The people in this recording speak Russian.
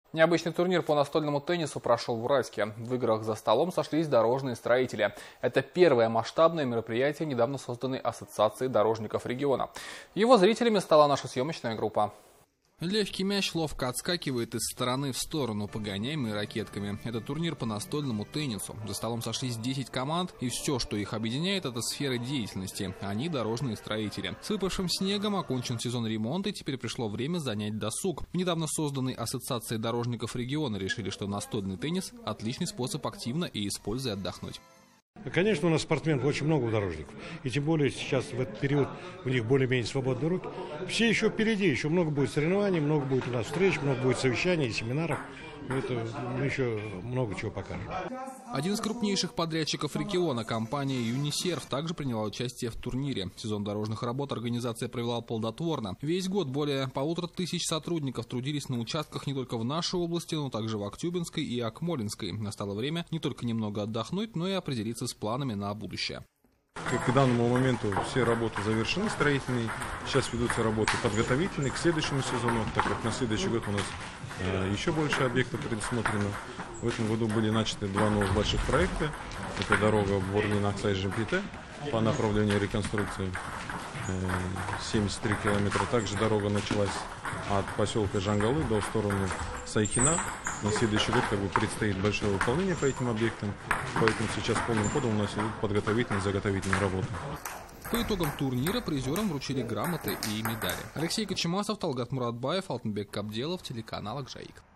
Необычный турнир по настольному теннису прошел в Уральске. В играх за столом сошлись дорожные строители. Это первое масштабное мероприятие недавно созданной Ассоциации дорожников региона. Его зрителями стала наша съемочная группа. Легкий мяч ловко отскакивает из стороны в сторону, погоняемый ракетками. Это турнир по настольному теннису. За столом сошлись 10 команд, и все, что их объединяет, это сфера деятельности. Они дорожные строители. С выпавшим снегом окончен сезон ремонта, и теперь пришло время занять досуг. В недавно созданной Ассоциацией дорожников региона решили, что настольный теннис – отличный способ активно и используя отдохнуть. Конечно, у нас спортсменов очень много у дорожников. И тем более сейчас в этот период у них более-менее свободные руки. Все еще впереди, еще много будет соревнований, много будет у нас встреч, много будет совещаний и семинаров. Мы еще много чего покажем. Один из крупнейших подрядчиков региона, компания «Юнисерв», также приняла участие в турнире. Сезон дорожных работ организация провела плодотворно. Весь год более 1500 сотрудников трудились на участках не только в нашей области, но также в Актюбинской и Акмолинской. Настало время не только немного отдохнуть, но и определиться с планами на будущее. К данному моменту все работы завершены строительные. Сейчас ведутся работы подготовительные к следующему сезону, так как на следующий год у нас еще больше объектов предусмотрено. В этом году были начаты два новых больших проекта. Это дорога Борлин-Аксай-Жемпите по направлению реконструкции 73 километра. Также дорога началась от поселка Жангалы до стороны Сайхина. На следующий год предстоит большое выполнение по этим объектам, поэтому сейчас полным ходом у нас идут подготовительные и заготовительные работы. По итогам турнира призерам вручили грамоты и медали. Алексей Кочемасов, Талгат Муратбаев, Алтынбек Кабделов, телеканал Акжаик.